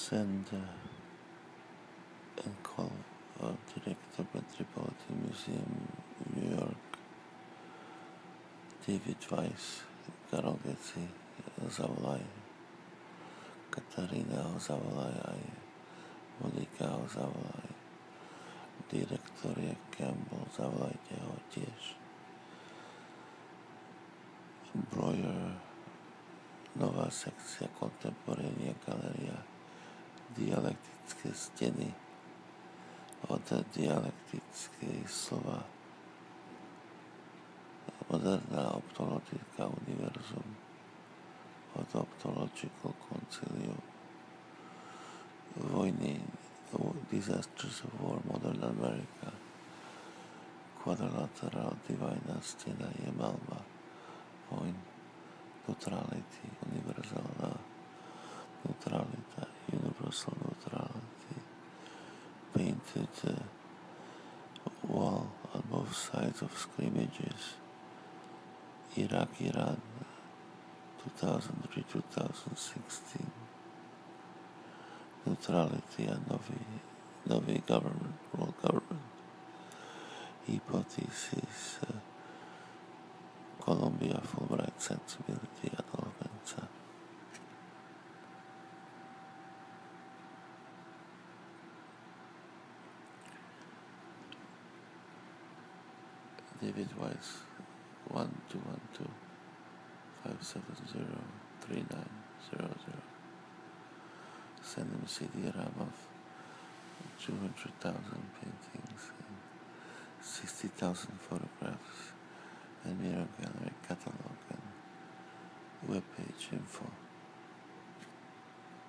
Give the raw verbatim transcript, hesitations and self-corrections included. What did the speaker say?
Send uh, and call uh, Director Metropolitan Museum, New York, David Weiss, Karol Geci, zavolaj, Katarína ho zavolaj, aj Monika ho zavolaj, direktor je Campbell, zavolajte ho tiež. Breuer, nová sekcia Kontemporénia galéria, dialektické steny, od dialektickej slova, moderná optologická univerzum, od Optological Concilium, vojny, Disasters of War, Modern America, Quadrilateral Divina stena je malba, vojn, neutrality, univerzálna neutralita, universal neutrality, painted uh, wall on both sides of scrimmages, Iraq, Iran, two thousand three to twenty sixteen, neutrality a nový, nový government, world government, hypothesis, uh, Columbia, Fulbright, sensibility, Adolf Benza. David Weiss, one two one two five seven zero three nine zero zero. Send him a C D RAM of two hundred thousand paintings and sixty thousand photographs and mirror gallery catalog and webpage info.